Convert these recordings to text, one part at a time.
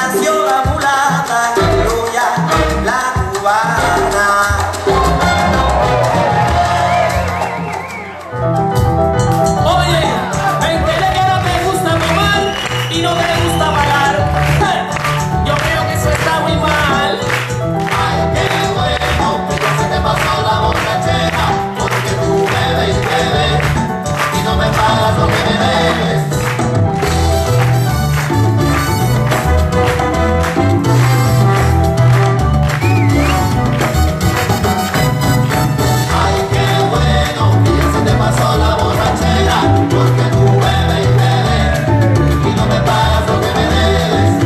nació la mulata, Gloria, la cubana. Oye, me enteré que no te gusta tomar y no te gusta pagar. Yo creo que eso está muy mal. Ay, qué bueno, que ya se te pasó la borrachera, porque tú bebes y bebes y no me pagas lo que me debes. Ay, qué bueno, que ya se te pasó la borrachera, porque tú bebes y bebes y no me pagas lo que me debes.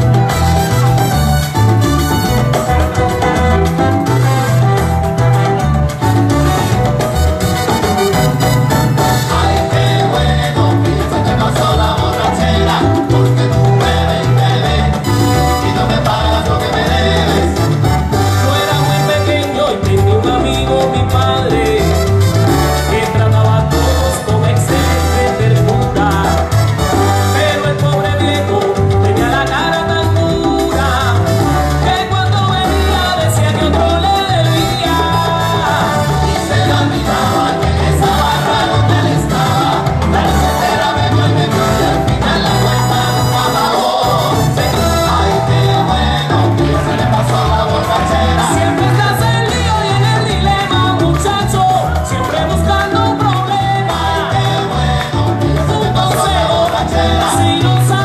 Ay, qué bueno, que ya se te pasó la borrachera, porque tú bebes y bebes y no me pagas lo que me debes. Yo era muy pequeño y tenía un amigo, mi padre, que trataba a todos con excelente ternura. Pero el pobre viejo tenía la cara tan dura que cuando venía decía que otro le debía. Y se le olvidaba que en esa barra donde él estaba, la recetera bebió y bebió y al final la cuenta nunca pagó. Ay, qué bueno, que ya se le pasó la borrachera. Siempre estás en lío y en el dilema, muchacho, siempre buscando un problema. Qué bueno, que ya se Un te pasó la consejo, borrachera. si lo sabes.